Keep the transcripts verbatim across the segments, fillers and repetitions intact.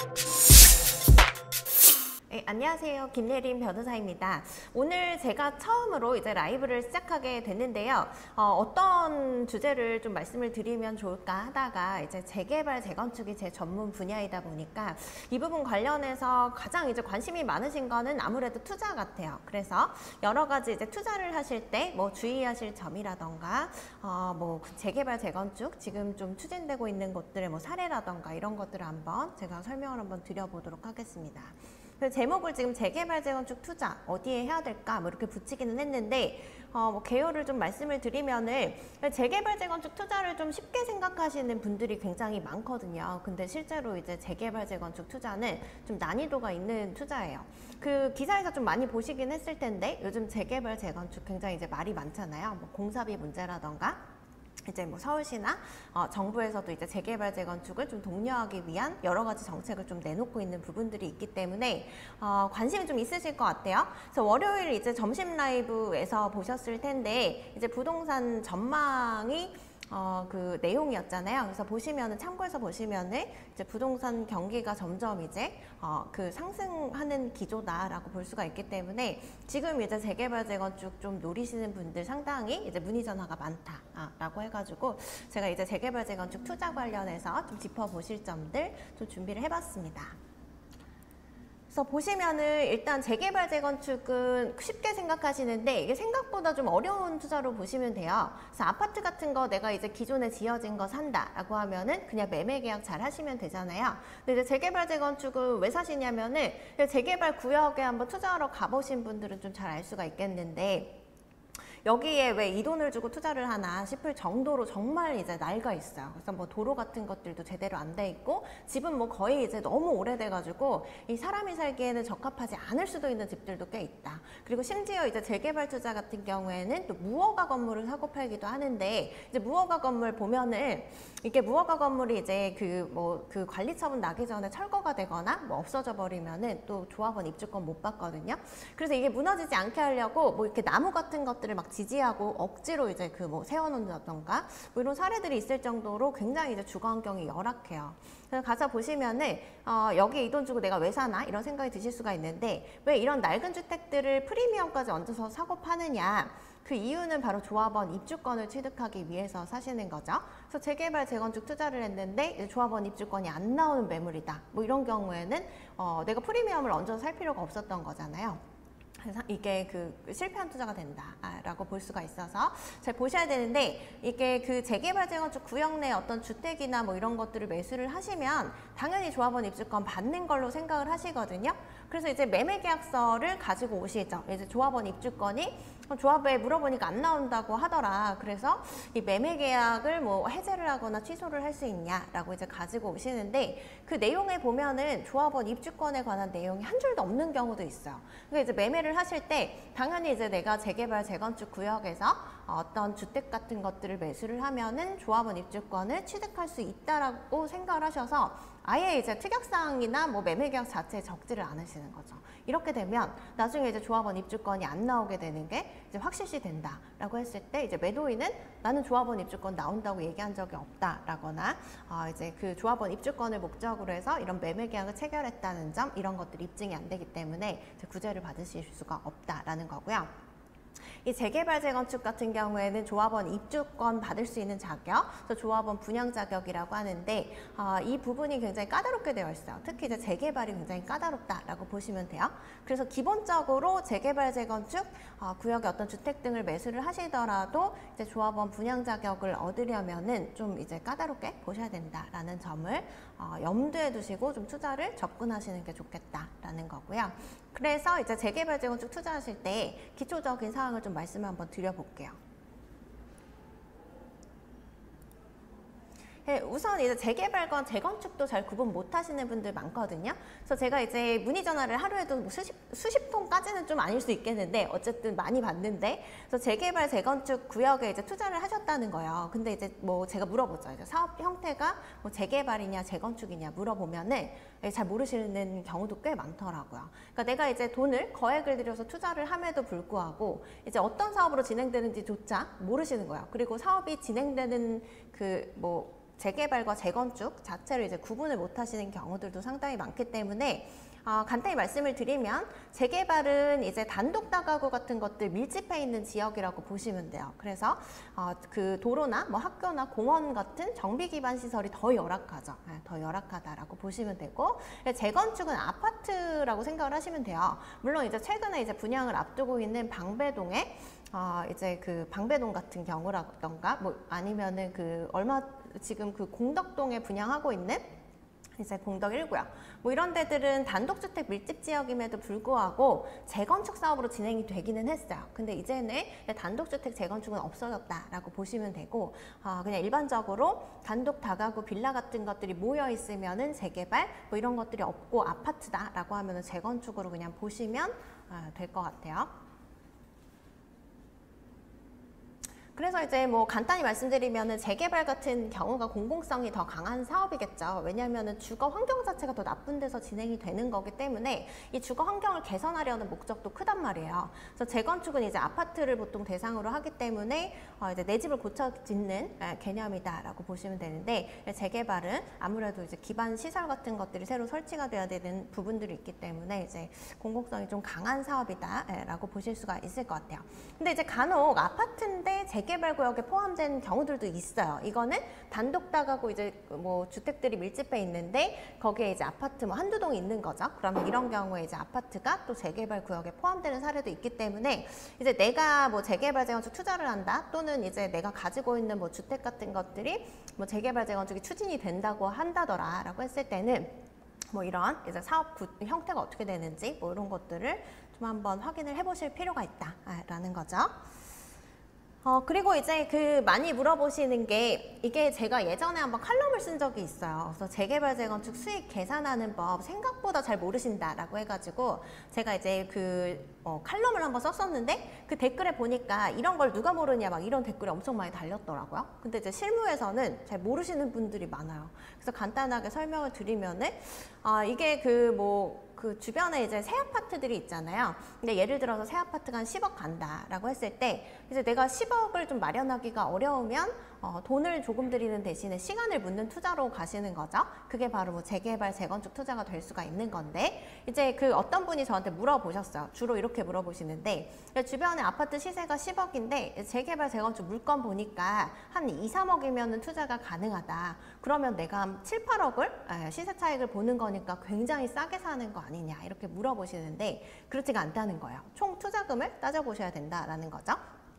네, 안녕하세요. 김예림 변호사입니다. 오늘 제가 처음으로 이제 라이브를 시작하게 됐는데요. 어, 떤 주제를 좀 말씀을 드리면 좋을까 하다가 이제 재개발, 재건축이 제 전문 분야이다 보니까 이 부분 관련해서 가장 이제 관심이 많으신 거는 아무래도 투자 같아요. 그래서 여러 가지 이제 투자를 하실 때 뭐 주의하실 점이라던가 어, 뭐 재개발, 재건축 지금 좀 추진되고 있는 것들의 뭐 사례라던가 이런 것들을 한번 제가 설명을 한번 드려보도록 하겠습니다. 제목을 지금 재개발, 재건축 투자 어디에 해야 될까 뭐 이렇게 붙이기는 했는데 어, 뭐 개요를 좀 말씀을 드리면은 재개발, 재건축 투자를 좀 쉽게 생각하시는 분들이 굉장히 많거든요. 근데 실제로 이제 재개발, 재건축 투자는 좀 난이도가 있는 투자예요. 그 기사에서 좀 많이 보시긴 했을 텐데 요즘 재개발, 재건축 굉장히 이제 말이 많잖아요. 뭐 공사비 문제라던가 이제 뭐 서울시나 어, 정부에서도 이제 재개발, 재건축을 좀 독려하기 위한 여러 가지 정책을 좀 내놓고 있는 부분들이 있기 때문에 어, 관심이 좀 있으실 것 같아요. 그래서 월요일 이제 점심 라이브에서 보셨을 텐데 이제 부동산 전망이 어, 그 내용이었잖아요. 그래서 보시면은 참고해서 보시면은 이제 부동산 경기가 점점 이제 어, 그 상승하는 기조다라고 볼 수가 있기 때문에 지금 이제 재개발, 재건축 좀 노리시는 분들 상당히 이제 문의 전화가 많다라고 해가지고 제가 이제 재개발, 재건축 투자 관련해서 좀 짚어보실 점들 좀 준비를 해봤습니다. 그래서 보시면은 일단 재개발, 재건축은 쉽게 생각하시는데 이게 생각보다 좀 어려운 투자로 보시면 돼요. 그래서 아파트 같은 거 내가 이제 기존에 지어진 거 산다라고 하면은 그냥 매매 계약 잘 하시면 되잖아요. 근데 이제 재개발, 재건축은 왜 사시냐면은 재개발 구역에 한번 투자하러 가보신 분들은 좀 잘 알 수가 있겠는데 여기에 왜 이 돈을 주고 투자를 하나 싶을 정도로 정말 이제 낡아 있어요. 그래서 뭐 도로 같은 것들도 제대로 안 돼 있고 집은 뭐 거의 이제 너무 오래돼 가지고 이 사람이 살기에는 적합하지 않을 수도 있는 집들도 꽤 있다. 그리고 심지어 이제 재개발 투자 같은 경우에는 또 무허가 건물을 사고 팔기도 하는데 이제 무허가 건물 보면은 이게 무허가 건물이 이제 그 뭐 그 관리 처분 나기 전에 철거가 되거나 뭐 없어져 버리면은 또 조합원 입주권 못 받거든요. 그래서 이게 무너지지 않게 하려고 뭐 이렇게 나무 같은 것들을 막 지지하고 억지로 이제 그 뭐 세워놓는다던가 뭐 이런 사례들이 있을 정도로 굉장히 이제 주거 환경이 열악해요. 그래서 가서 보시면은 어, 여기 이 돈 주고 내가 왜 사나 이런 생각이 드실 수가 있는데 왜 이런 낡은 주택들을 프리미엄까지 얹어서 사고 파느냐? 그 이유는 바로 조합원 입주권을 취득하기 위해서 사시는 거죠. 그래서 재개발, 재건축 투자를 했는데 조합원 입주권이 안 나오는 매물이다. 뭐 이런 경우에는 어, 내가 프리미엄을 얹어서 살 필요가 없었던 거잖아요. 그래서 이게 그 실패한 투자가 된다라고 볼 수가 있어서 잘 보셔야 되는데 이게 그 재개발, 재건축 구역 내 어떤 주택이나 뭐 이런 것들을 매수를 하시면 당연히 조합원 입주권 받는 걸로 생각을 하시거든요. 그래서 이제 매매 계약서를 가지고 오시죠. 이제 조합원 입주권이 조합에 물어보니까 안 나온다고 하더라. 그래서 이 매매 계약을 뭐 해제를 하거나 취소를 할 수 있냐라고 이제 가지고 오시는데 그 내용에 보면은 조합원 입주권에 관한 내용이 한 줄도 없는 경우도 있어요. 그러니까 이제 매매를 하실 때 당연히 이제 내가 재개발, 재건축 구역에서 어떤 주택 같은 것들을 매수를 하면은 조합원 입주권을 취득할 수 있다라고 생각을 하셔서 아예 이제 특약사항이나 뭐 매매계약 자체에 적지를 않으시는 거죠. 이렇게 되면 나중에 이제 조합원 입주권이 안 나오게 되는 게 이제 확실시 된다라고 했을 때 이제 매도인은 나는 조합원 입주권 나온다고 얘기한 적이 없다라거나 어 이제 그 조합원 입주권을 목적으로 해서 이런 매매계약을 체결했다는 점 이런 것들이 입증이 안 되기 때문에 이제 구제를 받으실 수가 없다라는 거고요. 이 재개발, 재건축 같은 경우에는 조합원 입주권 받을 수 있는 자격, 그래서 조합원 분양 자격이라고 하는데 어, 이 부분이 굉장히 까다롭게 되어 있어요. 특히 이제 재개발이 굉장히 까다롭다라고 보시면 돼요. 그래서 기본적으로 재개발, 재건축 어, 구역의 어떤 주택 등을 매수를 하시더라도 이제 조합원 분양 자격을 얻으려면은 좀 이제 까다롭게 보셔야 된다라는 점을 어, 염두에 두시고 좀 투자를 접근하시는 게 좋겠다라는 거고요. 그래서 이제 재개발, 재건축 투자하실 때 기초적인 사항을 좀 말씀을 한번 드려볼게요. 네, 우선 이제 재개발과 재건축도 잘 구분 못 하시는 분들 많거든요. 그래서 제가 이제 문의 전화를 하루에도 뭐 수십, 수십 통까지는 좀 아닐 수 있겠는데 어쨌든 많이 받는데 그래서 재개발, 재건축 구역에 이제 투자를 하셨다는 거예요. 근데 이제 뭐 제가 물어보죠. 이제 사업 형태가 뭐 재개발이냐 재건축이냐 물어보면은 잘 모르시는 경우도 꽤 많더라고요. 그러니까 내가 이제 돈을 거액을 들여서 투자를 함에도 불구하고 이제 어떤 사업으로 진행되는지조차 모르시는 거예요. 그리고 사업이 진행되는 그뭐 재개발과 재건축 자체를 이제 구분을 못 하시는 경우들도 상당히 많기 때문에 어, 간단히 말씀을 드리면 재개발은 이제 단독 다가구 같은 것들 밀집해 있는 지역이라고 보시면 돼요. 그래서 어, 그 도로나 뭐 학교나 공원 같은 정비 기반 시설이 더 열악하죠. 네, 더 열악하다라고 보시면 되고, 재건축은 아파트라고 생각을 하시면 돼요. 물론 이제 최근에 이제 분양을 앞두고 있는 방배동에 어, 이제 그 방배동 같은 경우라던가 뭐 아니면은 그 얼마 지금 그 공덕동에 분양하고 있는 이제 공덕 일 구역 뭐 이런 데들은 단독주택 밀집 지역임에도 불구하고 재건축 사업으로 진행이 되기는 했어요. 근데 이제는 단독주택 재건축은 없어졌다라고 보시면 되고, 어, 그냥 일반적으로 단독 다가구 빌라 같은 것들이 모여 있으면은 재개발 뭐 이런 것들이 없고 아파트다라고 하면은 재건축으로 그냥 보시면 어, 될 것 같아요. 그래서 이제 뭐 간단히 말씀드리면은 재개발 같은 경우가 공공성이 더 강한 사업이겠죠. 왜냐하면은 주거 환경 자체가 더 나쁜 데서 진행이 되는 거기 때문에 이 주거 환경을 개선하려는 목적도 크단 말이에요. 그래서 재건축은 이제 아파트를 보통 대상으로 하기 때문에 어 이제 내 집을 고쳐 짓는 개념이다라고 보시면 되는데, 재개발은 아무래도 이제 기반 시설 같은 것들이 새로 설치가 돼야 되는 부분들이 있기 때문에 이제 공공성이 좀 강한 사업이다라고 보실 수가 있을 것 같아요. 근데 이제 간혹 아파트인데 재개발 구역에 포함된 경우들도 있어요. 이거는 단독 다가구 이제 뭐 주택들이 밀집해 있는데 거기에 이제 아파트 뭐 한두 동이 있는 거죠. 그러면 이런 경우에 이제 아파트가 또 재개발 구역에 포함되는 사례도 있기 때문에 이제 내가 뭐 재개발 재건축 투자를 한다, 또는 이제 내가 가지고 있는 뭐 주택 같은 것들이 뭐 재개발 재건축이 추진이 된다고 한다더라라고 했을 때는 뭐 이런 이제 사업 구, 형태가 어떻게 되는지 뭐 이런 것들을 좀 한번 확인을 해보실 필요가 있다라는 거죠. 어, 그리고 이제 그 많이 물어보시는 게, 이게 제가 예전에 한번 칼럼을 쓴 적이 있어요. 그래서 재개발 재건축 수익 계산하는 법 생각보다 잘 모르신다라고 해가지고 제가 이제 그 어, 칼럼을 한번 썼었는데 그 댓글에 보니까 이런 걸 누가 모르냐 막 이런 댓글이 엄청 많이 달렸더라고요. 근데 이제 실무에서는 잘 모르시는 분들이 많아요. 그래서 간단하게 설명을 드리면은 아, 이게 그 뭐 그 주변에 이제 새 아파트들이 있잖아요. 근데 예를 들어서 새 아파트가 한 십억 간다라고 했을 때 이제 내가 십억을 좀 마련하기가 어려우면 어, 돈을 조금 들이는 대신에 시간을 묻는 투자로 가시는 거죠. 그게 바로 뭐 재개발, 재건축 투자가 될 수가 있는 건데, 이제 그 어떤 분이 저한테 물어보셨어요. 주로 이렇게 물어보시는데, 주변에 아파트 시세가 십억인데 재개발, 재건축 물건 보니까 한 이, 삼억이면 투자가 가능하다. 그러면 내가 한 칠, 팔억을 시세 차익을 보는 거니까 굉장히 싸게 사는 거 아니냐, 이렇게 물어보시는데 그렇지가 않다는 거예요. 총 투자금을 따져보셔야 된다라는 거죠.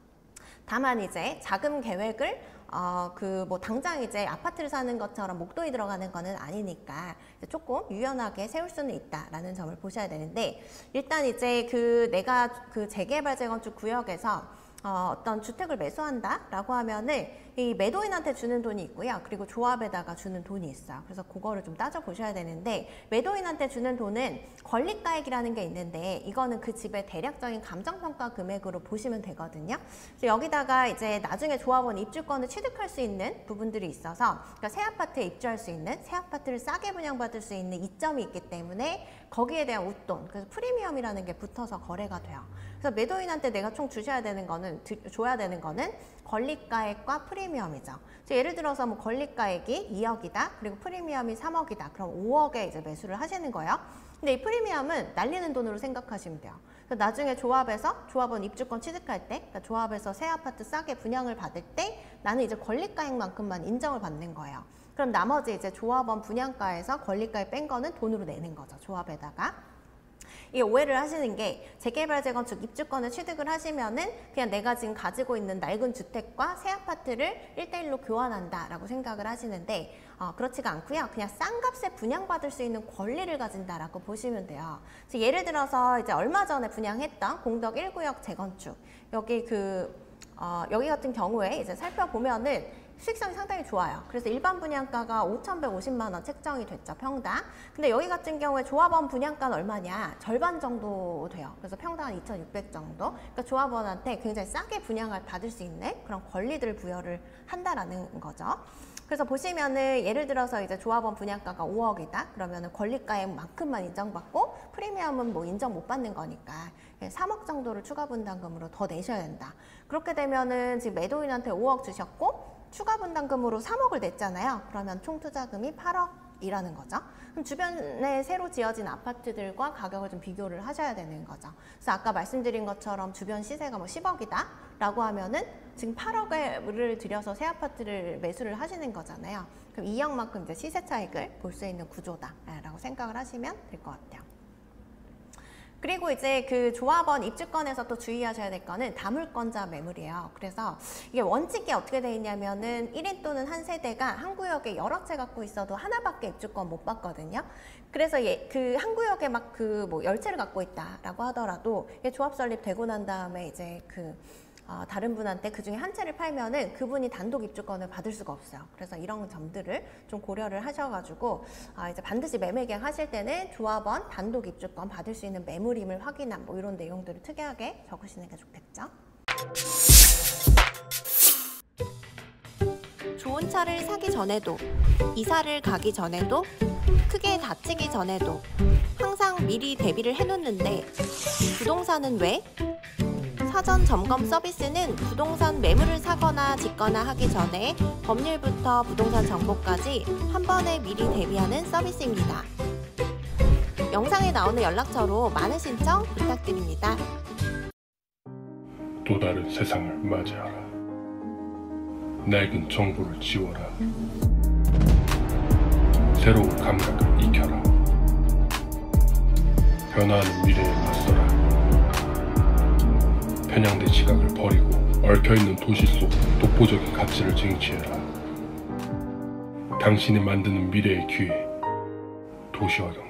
다만 이제 자금 계획을 어, 그 뭐 당장 이제 아파트를 사는 것처럼 목돈이 들어가는 거는 아니니까 조금 유연하게 세울 수는 있다라는 점을 보셔야 되는데, 일단 이제 그 내가 그 재개발 재건축 구역에서 어, 어떤 주택을 매수한다라고 하면은 이 매도인한테 주는 돈이 있고요. 그리고 조합에다가 주는 돈이 있어요. 그래서 그거를 좀 따져보셔야 되는데, 매도인한테 주는 돈은 권리가액이라는 게 있는데 이거는 그 집의 대략적인 감정평가 금액으로 보시면 되거든요. 그래서 여기다가 이제 나중에 조합원 입주권을 취득할 수 있는 부분들이 있어서, 그러니까 새 아파트에 입주할 수 있는, 새 아파트를 싸게 분양받을 수 있는 이점이 있기 때문에 거기에 대한 웃돈, 그래서 프리미엄이라는 게 붙어서 거래가 돼요. 그래서 매도인한테 내가 총 주셔야 되는 거는, 줘야 되는 거는 권리가액과 프리미엄이죠. 예를 들어서 뭐 권리가액이 이억이다, 그리고 프리미엄이 삼억이다. 그럼 오억에 이제 매수를 하시는 거예요. 근데 이 프리미엄은 날리는 돈으로 생각하시면 돼요. 그래서 나중에 조합에서 조합원 입주권 취득할 때, 그러니까 조합에서 새 아파트 싸게 분양을 받을 때 나는 이제 권리가액만큼만 인정을 받는 거예요. 그럼 나머지 이제 조합원 분양가에서 권리가액 뺀 거는 돈으로 내는 거죠, 조합에다가. 이 오해를 하시는 게, 재개발 재건축 입주권을 취득을 하시면은 그냥 내가 지금 가지고 있는 낡은 주택과 새 아파트를 일대일로 교환한다라고 생각을 하시는데 어, 그렇지가 않고요. 그냥 싼 값에 분양받을 수 있는 권리를 가진다라고 보시면 돼요. 그래서 예를 들어서 이제 얼마 전에 분양했던 공덕 일 구역 재건축, 여기 그 어, 여기 같은 경우에 이제 살펴보면은 수익성이 상당히 좋아요. 그래서 일반 분양가가 오천백오십만 원 책정이 됐죠, 평당. 근데 여기 같은 경우에 조합원 분양가는 얼마냐? 절반 정도 돼요. 그래서 평당 한 이천육백 정도. 그러니까 조합원한테 굉장히 싸게 분양을 받을 수 있는 그런 권리들을 부여를 한다라는 거죠. 그래서 보시면은 예를 들어서 이제 조합원 분양가가 오억이다. 그러면은 권리가액만큼만 인정받고 프리미엄은 뭐 인정 못 받는 거니까 삼억 정도를 추가 분담금으로 더 내셔야 된다. 그렇게 되면은 지금 매도인한테 오억 주셨고 추가 분담금으로 삼억을 냈잖아요. 그러면 총 투자금이 팔억이라는 거죠. 그럼 주변에 새로 지어진 아파트들과 가격을 좀 비교를 하셔야 되는 거죠. 그래서 아까 말씀드린 것처럼 주변 시세가 뭐 십억이다 라고 하면은 지금 팔억을 들여서 새 아파트를 매수를 하시는 거잖아요. 그럼 이억만큼 이제 시세 차익을 볼 수 있는 구조다라고 생각을 하시면 될 것 같아요. 그리고 이제 그 조합원 입주권에서 또 주의하셔야 될 거는 다물권자 매물이에요. 그래서 이게 원칙이 어떻게 돼 있냐면은 일 인 또는 한 세대가 한 구역에 여러 채 갖고 있어도 하나밖에 입주권 못 받거든요. 그래서 그 한 구역에 막 그 뭐 열 채를 갖고 있다라고 하더라도 이게 조합 설립되고 난 다음에 이제 그 어, 다른 분한테 그 중에 한 채를 팔면은 그분이 단독 입주권을 받을 수가 없어요. 그래서 이런 점들을 좀 고려를 하셔가지고 아, 이제 반드시 매매 계약 하실 때는 조합원 단독 입주권 받을 수 있는 매물임을 확인한 뭐 이런 내용들을 특이하게 적으시는 게 좋겠죠. 좋은 차를 사기 전에도, 이사를 가기 전에도, 크게 다치기 전에도 항상 미리 대비를 해놓는데 부동산은 왜? 사전 점검 서비스는 부동산 매물을 사거나 짓거나 하기 전에 법률부터 부동산 정보까지 한 번에 미리 대비하는 서비스입니다. 영상에 나오는 연락처로 많은 신청 부탁드립니다. 또 다른 세상을 맞이하라. 낡은 정보를 지워라. 새로운 감각을 익혀라. 변화하는 미래에 맞서라. 편향된 시각을 버리고 얽혀있는 도시 속 독보적인 가치를 쟁취해라. 당신이 만드는 미래의 기회, 도시화경.